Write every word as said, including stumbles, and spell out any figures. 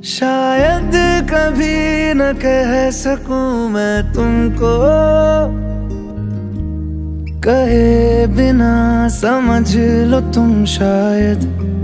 शायद कभी न कह सकूं मैं तुमको, कहे बिना समझ लो तुम शायद।